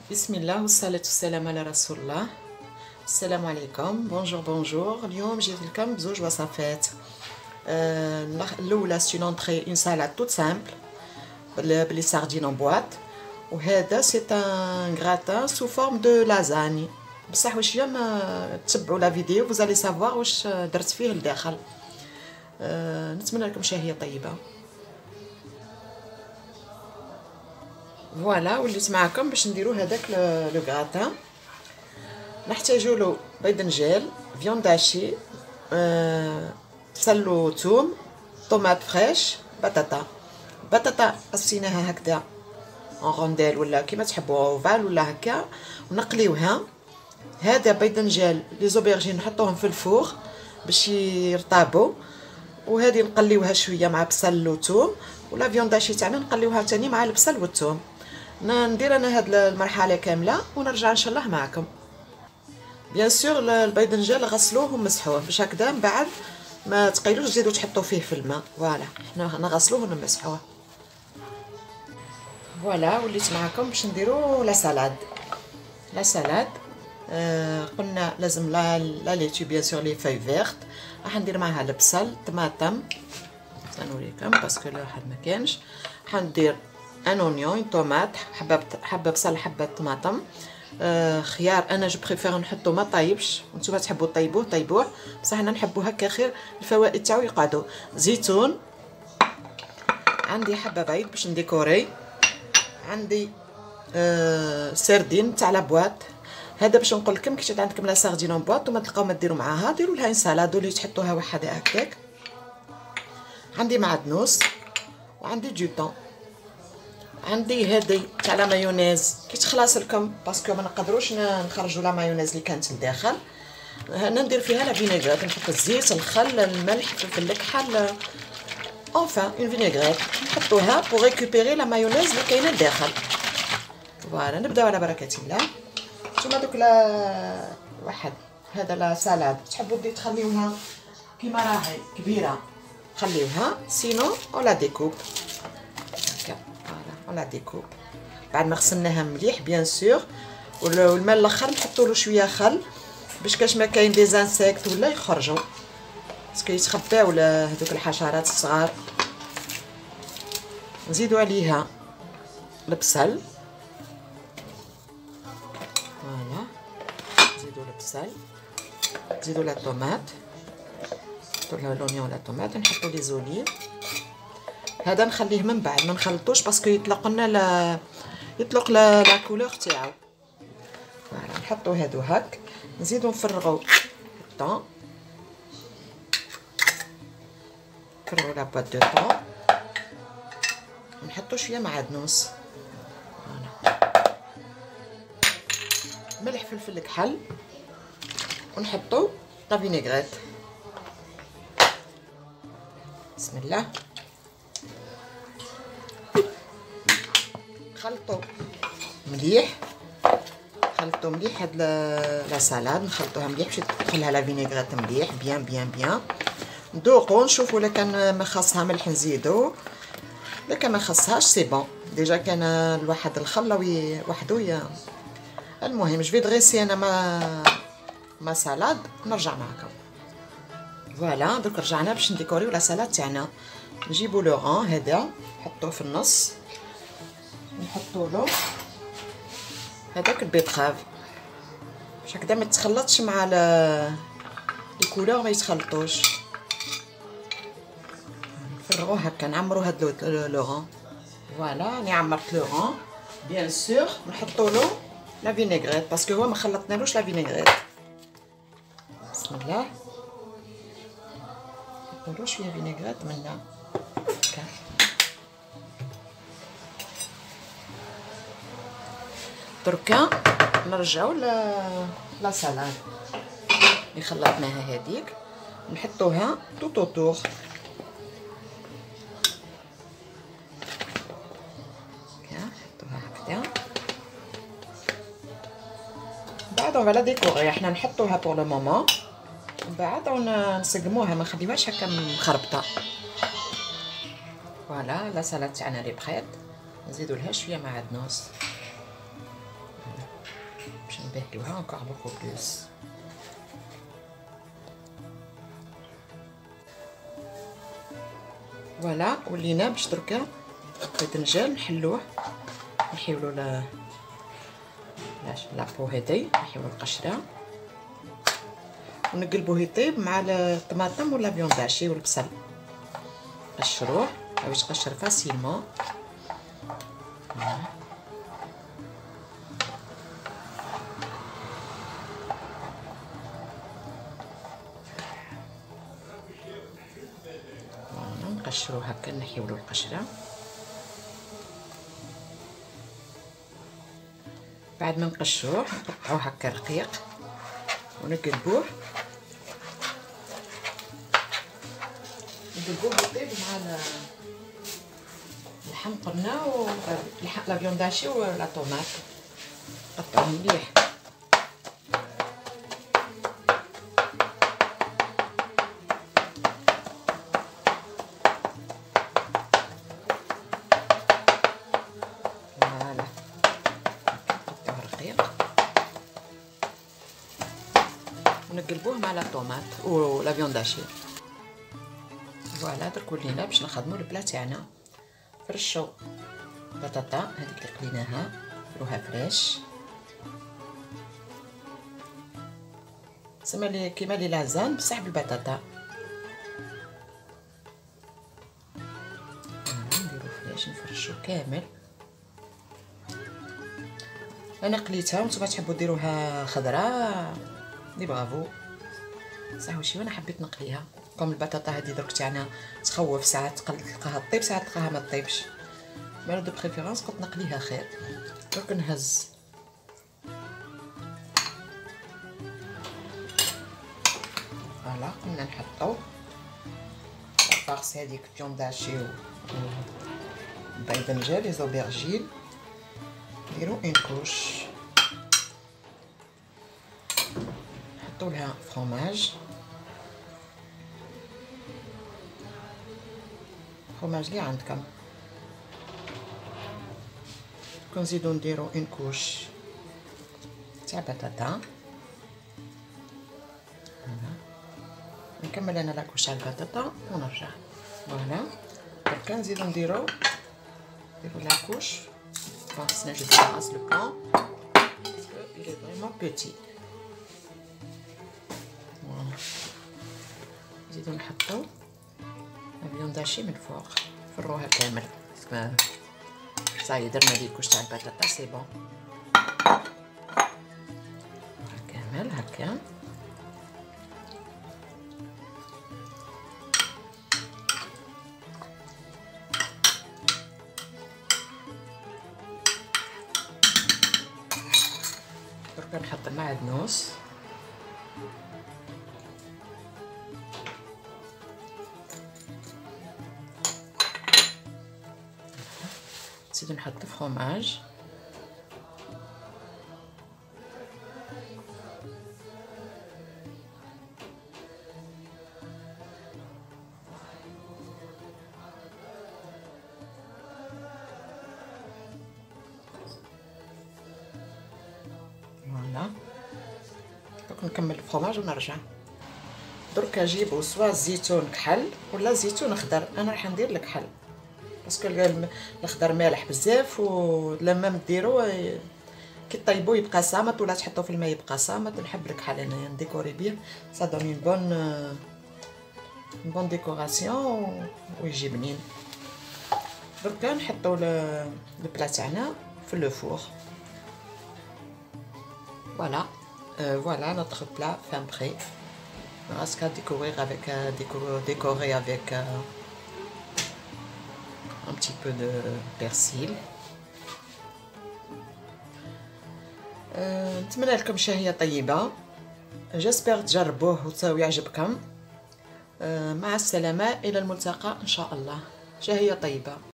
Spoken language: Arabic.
بسم الله والصلاة والسلام على رسول الله. السلام عليكم. بونجور. اليوم جيت لكم بزوج وصفات. الاولى سي لونطري اون سالاد توت سامبل بلي ساردين ان بواط، وهذا سي ان غراتان سو فورم دو لازاني. بصح واش يوم تتبعوا لا فيديو فوزالي سافوار واش درت فيه لداخل. نتمنى لكم شهية طيبة. فوالا وليت معكم باش نديرو هذاك لو غراتان. نحتاجو له باذنجان، فيوند هاشي، بصل وثوم، طوماط فريش، بطاطا قصيناها هكذا اون رونديل ولا كيما تحبوا اوفال ولا هكا ونقليوها. هذا باذنجان لي زوبرجين نحطوهم في الفور باش يرطابوا، وهذه نقليوها شويه مع بصل وثوم، ولا فيونداشي تاعنا نقليوها تاني مع البصل والثوم. ندير انا هاد المرحله كامله ونرجع ان شاء الله معكم. بيان سور الباذنجان غسلوه ومسحوه باش هكذا من بعد ما تقيلوش تزيدوا تحطوا فيه في الماء. فوالا حنا نغسلوه ونمسحوه. فوالا وليت معكم باش نديرو لا سالاد. قلنا لازم لا ليتو بيان سور لي فاي فيرت. راح ندير معها البصل، طماطم، سنوريكم باسكو الواحد ما كانش. حندير ان اونيون، طوماط، حبه بصل، حبه طماطم، خيار. انا جو بريفير نحطو ما طايبش، نتوما تحبوا طيبوه، بصح انا نحبو هكا خير، الفوائد تاعو يقعدوا. زيتون، عندي حبه بيض باش نديكوري، عندي سردين تاع لابواط. هذا باش نقول لكم كي عندكم لا ساردين اون بواط وما تلقاو ما ديروا معاها، ديروا لها ان سالاد ولا تحطوها وحده هكاك. عندي معدنوس وعندي دو عندي هذه تاع لا مايونيز كي تخلص لكم باسكو ما نقدروش نخرجوا لا مايونيز اللي كانت لداخل. هنا ندير فيها لا فينيغريت، نحط الزيت، الخل، الملح، الفلفل الكحل، اونفان اون فينيغريت نحطوها بور ريكوبيري لا مايونيز اللي كاينه لداخل. فوالا نبداو على بركه الله. نتوما دوك لا واحد هذا لا سالاد تحبوا بدي تخليوها كيما راهي كبيره خليوها، سينو ولا ديكوب هكا. فوالا ولا ديكوب بعد ما غسلناها مليح بيان سور. والماء الاخر نحطوا له شويه خل باش كاش ما كاين دي زانسيكت ولا يخرجوا باسكو يتخباو هذوك الحشرات الصغار. نزيدوا عليها البصل، فوالا نزيدوا البصل، نزيدوا لا طوماط، نحطوا لها لونيون ولا طوماط، نحطوا لي زوليف. هذا نخليه من بعد ما نخلطوش باسكو يطلق لنا لا كولور تاعو. فوالا نحطوا هادو هاك، نزيدو نفرغوا الطون، نفرغوا لا بواط دو طون، نحطوا شويه معدنوس، فوالا ملح، فلفل كحل، ونحطوا لا فينيغريت. بسم الله. خلطوا مليح هاد لا سالاد، نخلطوها مليح باش تدخلها لا فينيغريت مليح بيان. ندوقو نشوفوا الا كان ما خاصها ملح نزيدو، الا كان ما خاصهاش سي بون. ديجا كان الواحد الخل وحدو المهم جو في دغيسي انا ما سالاد نرجع معكم. فوالا درك رجعنا باش نديكوريو لا سالاد تاعنا. نجيبو لوران هذا نحطوه في النص، نحطو له هذاك البيتخاف باش هكذا ما تخلطش مع لي كولور، ما يتخلطوش. نفرغوه هكا، نعمرو هاد لوران. فوالا راني عمرت لوران بيان سور. نحطو له لا فينيغريت باسكو هو ما خلطنالوش لا فينيغريت. بسم الله. نحطو له شويه فينيغريت منا هكا. دركا نرجعو لا سالاد اللي خلطناها هذيك، نحطوها توت اوتور هكا، نحطوها هكذا. بعد اون فالا ديكوري، حنا نحطوها بور لو مومون، من بعد نسقموها، ما نخليوهاش هكا مخربطه. فوالا لا سالاد تاعنا لي بخيت. نزيدو لها شويه معدنوس باش نبهلوها encore beaucoup plus. فوالا ولينا باش دركا الباذنجان نحلوه، نحيولو لابو هادي، نحيولو القشره ونقلبوه يطيب مع الطماطم ولا فيون داشي والبصل. قشروه باش تقشر فاسيلمون. نقشروه هكا، نحيولو القشره. بعد ما نقشروه نقطعوه هكا رقيق ونقلبوه يطيب مع اللحم قلنا لا فيون داشي ولا طوماط. قطعوه مليح. فوالا قطعوه رقيق ونقلبوه مع لا طوماط ولا فيون داشي. فوالا درك ولينا باش نخدمو البلا تاعنا. فرشو بطاطا هذيك اللي قليناها، نديروها فريش سما كيما لي لازان بصح بالبطاطا. نديرو فريش نفرشو كامل. انا قليتها وانتم تحبوا ديروها خضراء دي برافو، صح وشي وانا حبيت نقليها. كوم البطاطا هذه درك تاعنا تخوف، ساعات تلقاها طيب ساعات تلقاها ما طيبش. مالا دو بريفيرونس قلت نقليها خير. درك نهز فوالا. قلنا نحطو الفارس هذيك فيون داشي و باذنجان لي زوبيرجين، نديرو اون كوش، نحطو لها فروماج. الفرماج اللي عندكم. كنزيدو نديرو اون كوش تاع بطاطا. نكمل انا لاكوش تاع البطاطا ونرجع. فوالا دركا نزيدو نديرو لاكوش. بون خصنا نجيب نقص لو بون باسكو il est vraiment petit. فوالا نزيدو نحطو فيون داشي من فوق، نفروها كامل صاي درنا لي كوش تاع البطاطا سي بون. كامل هكا. دركا نحط المعدنوس. نزيد نحط فروماج. فوالا دوك نكمل الفرماج ونرجع. درك نجيبو سوا زيتون كحل ولا زيتون خضر. انا راح ندير الكحل باسكو الخضر مالح بزاف، ولما ديرو كي طيبو يبقى صامت ولا تحطو في الماء يبقى صامت. نحب الكحل انايا نديكوري بيه، سا دوني بون ديكوراسيون ويجي بنين. دركا نحطو البلا تاعنا في لو فور. فوالا فوالا نوتر بلا فان بري. On reste qu'à décorer avec un petit peu de persil. نتمنى لكم شهية طيبة. جاسبر تجربوه ويعجبكم. مع السلامة، إلى الملتقى إن شاء الله. شهية طيبة.